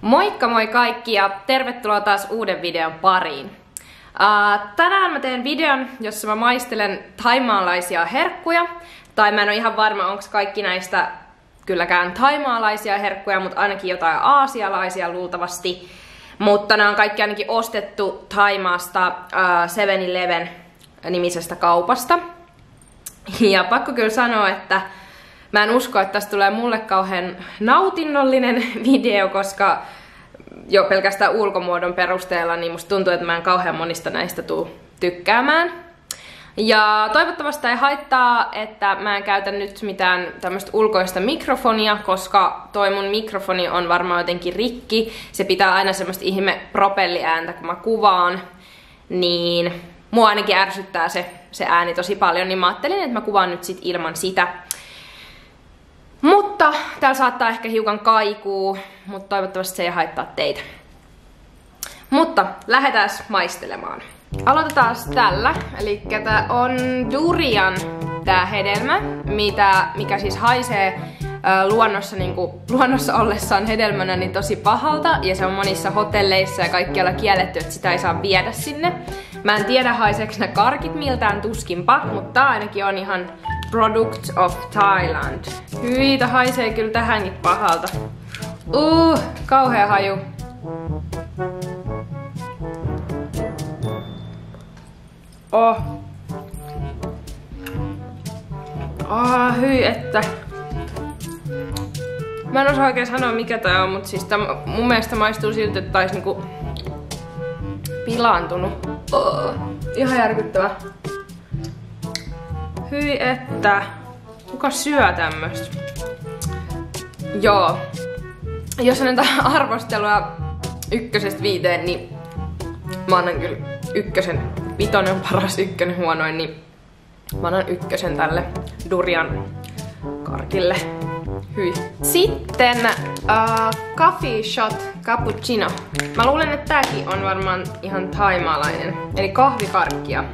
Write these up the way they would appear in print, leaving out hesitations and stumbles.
Moikka moi kaikki ja tervetuloa taas uuden videon pariin. Tänään mä teen videon, jossa mä maistelen thaimaalaisia herkkuja. Tai mä en ole ihan varma, onko kaikki näistä kylläkään thaimaalaisia herkkuja, mutta ainakin jotain aasialaisia luultavasti. Mutta nämä on kaikki ainakin ostettu Thaimaasta 7-Eleven nimisestä kaupasta. Ja pakko kyllä sanoa, että mä en usko, että tästä tulee mulle kauhean nautinnollinen video, koska jo pelkästään ulkomuodon perusteella niin musta tuntuu, että mä en kauhean monista näistä tuu tykkäämään. Ja toivottavasti ei haittaa, että mä en käytä nyt mitään tämmöistä ulkoista mikrofonia, koska toi mun mikrofoni on varmaan jotenkin rikki. Se pitää aina semmoista ihme propelliääntä, kun mä kuvaan, niin mua ainakin ärsyttää se ääni tosi paljon, niin mä ajattelin, että mä kuvaan nyt sit ilman sitä. Mutta täällä saattaa ehkä hiukan kaikuu, mutta toivottavasti se ei haittaa teitä. Mutta lähdetään maistelemaan. Aloitetaan tällä, eli tää on durian tää hedelmä, mikä siis haisee luonnossa ollessaan hedelmänä niin tosi pahalta, ja se on monissa hotelleissa ja kaikkialla kielletty, että sitä ei saa viedä sinne. Mä en tiedä haiseeko ne karkit miltään, tuskinpa, mutta tää ainakin on ihan Product of Thailand. Hyi, tää haisee kyllä tähänkin pahalta. Kauhea haju. Hyi että. Mä en osaa oikein sanoa mikä tää on, mutta siis tää mun mielestä maistuu siltä, että tää olisi niinku pilaantunut. Ihan järkyttävä. Hyi että. Kuka syö tämmöstä? Joo. Jos annetaan arvostelua 1–5, niin mä annan kyllä 1. 5 on paras, 1 huonoin, niin mä annan 1 tälle durian karkille. Hyi. Sitten coffee shot cappuccino. Mä luulen, että tääkin on varmaan ihan thaimaalainen. Eli kahvikarkkia.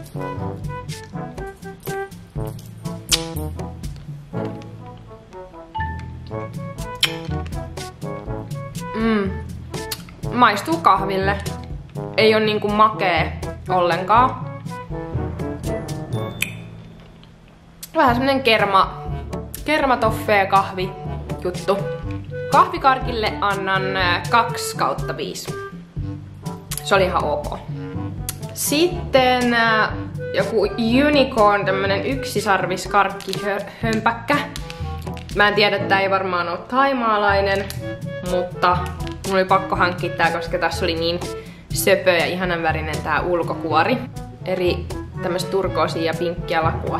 Maistuu kahville. Ei oo niinku makee ollenkaan. Vähän semmonen kermatoffee kahvi juttu. Kahvikarkille annan 2/5. Se oli ihan ok. Sitten joku unicorn, tämmönen yksisarviskarkkihömpäkkä. Mä en tiedä, että tää ei varmaan oo thaimaalainen, mutta mulla oli pakko hankkia tää, koska tässä oli niin söpö ja ihanan värinen tää ulkokuori. Eri tämmöstä turkoosia ja pinkkiä lakua.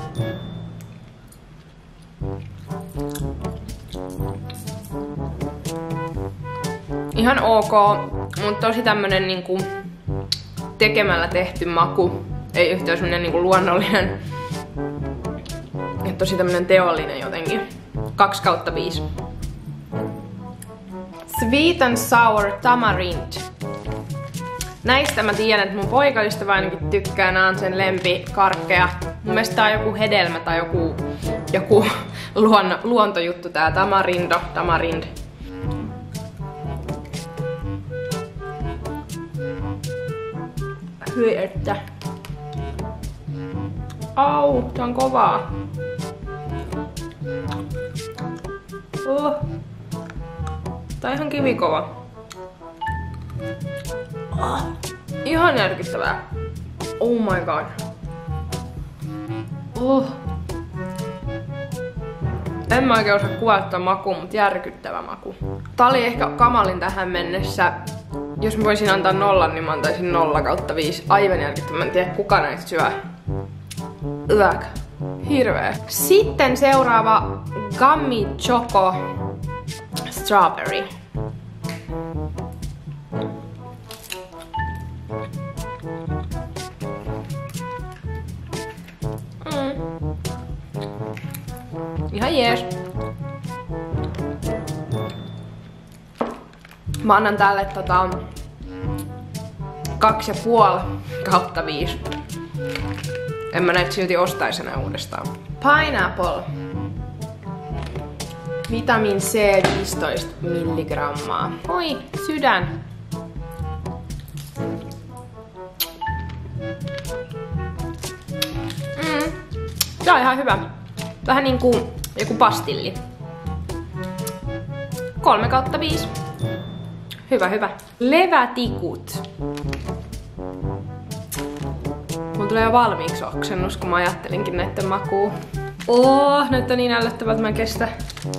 Ihan ok, mutta tosi tämmönen niinku tekemällä tehty maku. Ei yhtään semmonen niinku luonnollinen. Ja tosi tämmönen teollinen jotenkin. 2/5. Sweet and sour tamarind. Näistä mä tiedän, että mun poikaystävä ainakin tykkää, nää on sen lempikarkkeja. Mun mielestä tää on joku hedelmä tai joku luontojuttu tää tamarind. Hyi että. Au, tää on kovaa. Tää on ihan kivikova. Ihan järkyttävää. Oh my god. En mä oikein osaa kuvata makuun, mutta järkyttävä maku. Tää oli ehkä kamalin tähän mennessä. Jos mä voisin antaa 0, niin mä antaisin 0/5. Aivan järkyttävä. Mä en tiedä kuka näistä syö. Hirveä. Sitten seuraava Gummy Choco Strawberry. Ihan jees. Mä annan tälle 2,5/5. En mä näitä silti ostais enää uudestaan. Pineapple. Vitamin C 15 milligrammaa. Oi, sydän. Tää on ihan hyvä. Vähän niinku joku pastilli. 3/5. Hyvä, hyvä. Levätikut. Mulla tulee jo valmiiksi oksennus, kun mä ajattelinkin näitten makuun. Näyttää niin ällöttävältä, mä en kestä.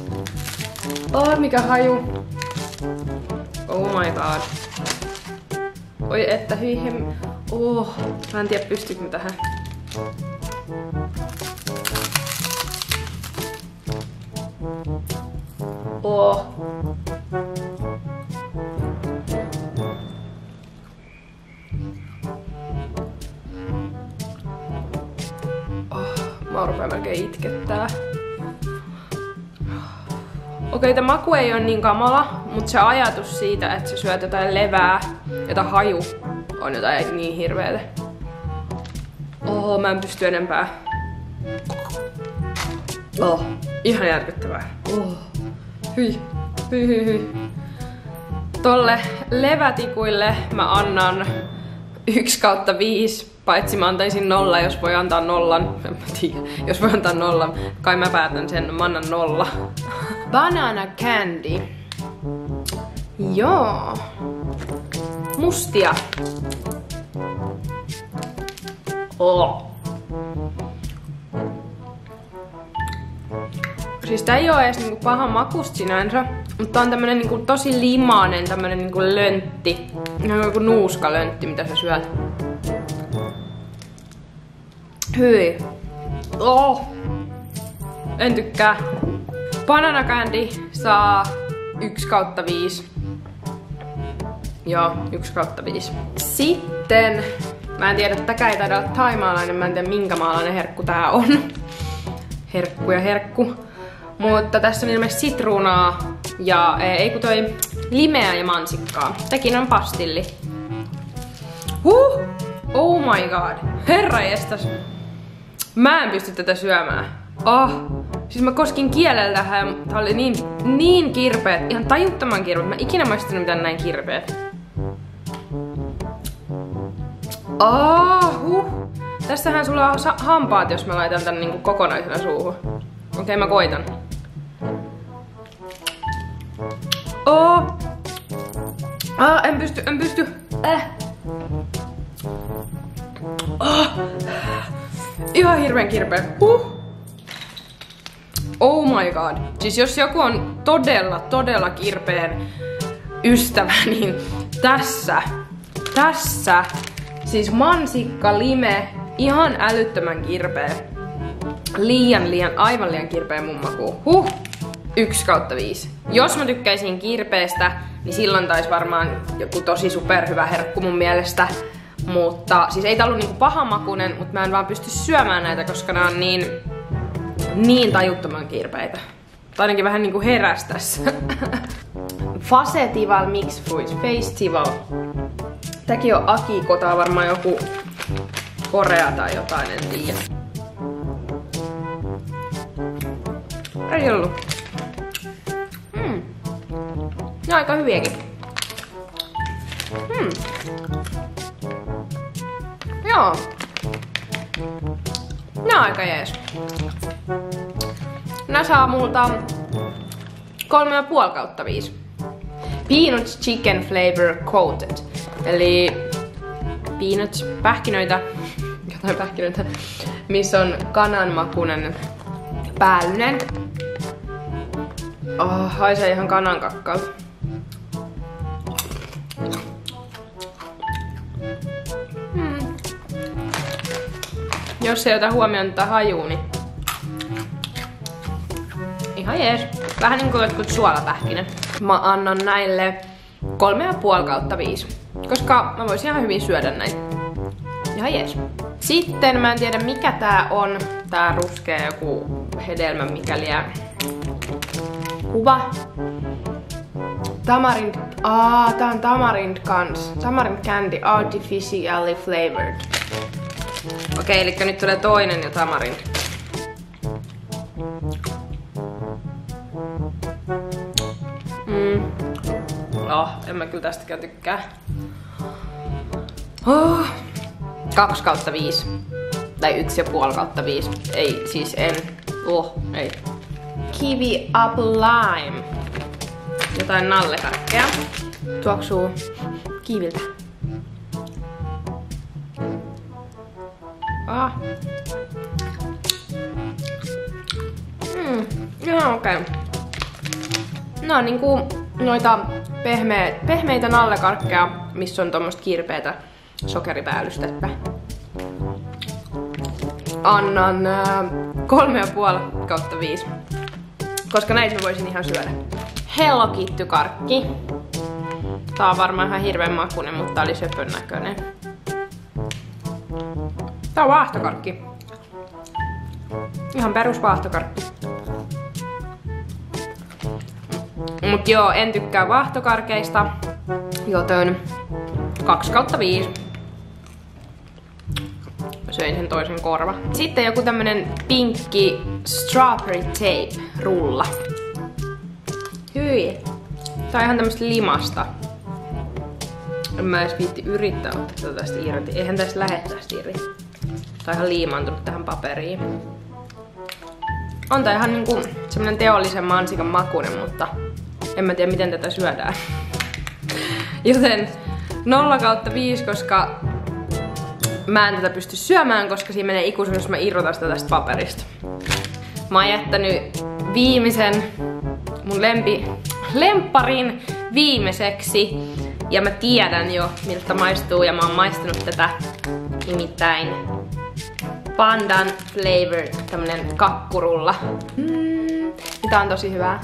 Mikä haju. Oh my god. Oi että hyi mä en tiedä pystyykö mä tähän. Mä rupean melkein itkettää. Okei, tää maku ei oo niin kamala, mutta se ajatus siitä, että sä syöt jotain levää, jota haju on jotain niin hirveetä. Mä en pysty enempää. Ihan järkyttävää. Hyi. Tolle levätikuille mä annan 1/5. Paitsi mä antaisin 0, jos voi antaa 0. En mä tiedä. Jos voi antaa 0, kai mä päätän sen, mä annan 0. Banana candy. Joo. Mustia. Siis tää ei oo edes niinku paha makusta sinänsä, mutta on tämmönen niinku tosi limainen tämmönen niinku löntti. Ihan joku nuuskalöntti, mitä sä syöt. Hyi. En tykkää. Banana candy saa 1/5. Joo, 1/5. Sitten, mä en tiedä, tämäkään ei taida olla thaimaalainen, mä en tiedä minkä maalainen herkku tää on. Herkku. Mutta tässä on ilmeisesti sitruunaa ja limeä ja mansikkaa. Tämäkin on pastilli. Oh my god. Herranjestas. Mä en pysty tätä syömään. Siis mä koskin kielellä tähän ja tää oli niin kirpeet. Ihan tajuttoman kirpeet. Mä ikinä maistanut mitään näin kirpeet. Tässähän sulla on hampaat, jos mä laitan tän niinku kokonaisena suuhun. Okei, mä koitan. En pysty. Ihan hirveän kirpeä. Oh my god. Siis jos joku on todella kirpeen ystävä, niin tässä. Siis mansikka, lime, ihan älyttömän kirpeä. Aivan liian kirpeä mun makuun. 1/5. Jos mä tykkäisin kirpeestä, niin silloin taisi varmaan joku tosi superhyvä herkku mun mielestä. Mutta siis ei tää ollut niinku pahamakuinen, mutta mä en vaan pysty syömään näitä, koska nää on niin tajuttoman kirpeitä. Tai ainakin vähän niinku heräs tässä. Facetival Mixed Fruits Festival. Tämäkin on Akiko, tää on varmaan joku Korea tai jotain, en tiedä. Ei ollut. Ne on aika hyviäkin. Joo. Ne on aika jees. Nää saa multa 3,5/5. Peanuts Chicken Flavor Coated. Eli peanuts, jotain pähkinöitä, missä on kananmakuinen päällinen. Haisee ihan kanankakkalta. Jos ei ota huomioon tätä hajua, niin ihan jees. Vähän niinku jotkut suolapähkinä. Mä annan näille 3,5/5. Koska mä voisin ihan hyvin syödä näitä. Ihan jees. Sitten mä en tiedä mikä tää on. Tää ruskea joku hedelmä mikäliä. Kuva. Tamarind. Tää on tamarind kans. Tamarind candy artificially flavored. Okei, eli nyt tulee toinen jo tamarind. En mä kyllä tästäkään tykkää. 2/5. Tai 1,5/5. Ei, siis en. Ei. Kiwi up lime. Jotain nallekarkkeja. Tuoksuu kiiviltä. Ihan okei. No on niinku noita pehmeitä nallekarkkeja, missä on tommoista kirpeätä sokeripäälystettä. Annan 3,5/5. Koska näitä mä voisin ihan syödä. Hello Kitty -karkki. Tää on varmaan ihan hirveän makuinen, mutta tää oli söpön näköinen. Tää on vaahtokarkki. Ihan perus vaahtokarkki. Mut joo, en tykkää vaahtokarkeista, joten 2/5. Söin sen toisen korva. Sitten joku tämmönen pinkki strawberry tape rulla. Hyi. Tää on ihan tämmöstä limasta. En mä edes viitti yrittää ottaa tätä tästä irti. Eihän tästä lähde tästä irti. Tää on ihan liimaantunut tähän paperiin. On tää ihan niinku semmonen teollisen mansikan makuinen, mutta en mä tiedä miten tätä syödään. Joten 0/5, koska mä en tätä pysty syömään, koska siinä menee ikuisuus, jos mä irrotan sitä tästä paperista. Mä oon jättänyt viimeisen mun lempparin viimeiseksi. Ja mä tiedän jo miltä maistuu ja mä oon maistanut tätä. Nimittäin Pandan Flavor, tämmönen kakkurulla. Tää on tosi hyvää.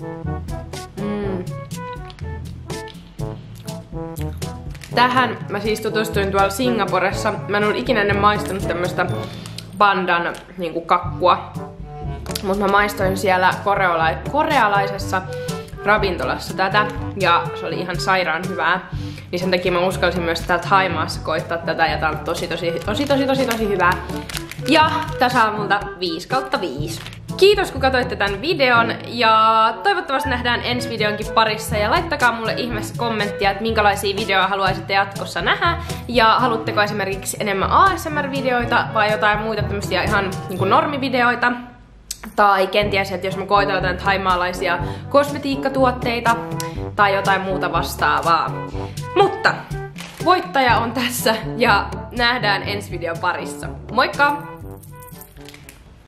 Tähän mä siis tutustuin tuolla Singaporessa. Mä en ollut ikinä ennen maistanut tämmöstä Pandan niinku kakkua. Mut mä maistoin siellä korealaisessa ravintolassa tätä ja se oli ihan sairaan hyvää. Niin sen takia mä uskalsin myös täällä Thaimaassa koittaa tätä ja tää on tosi hyvää. Ja tää saa multa 5/5. Kiitos kun katsoitte tän videon ja toivottavasti nähdään ensi videonkin parissa ja laittakaa mulle ihmeessä kommenttia, että minkälaisia videoja haluaisitte jatkossa nähdä ja haluatteko esimerkiksi enemmän ASMR-videoita vai jotain muita tämmösiä ihan niinku normivideoita. Tai kenties, että jos mä koitan jotain thaimaalaisia kosmetiikkatuotteita tai jotain muuta vastaavaa. Mutta voittaja on tässä ja nähdään ensi videon parissa. Moikka!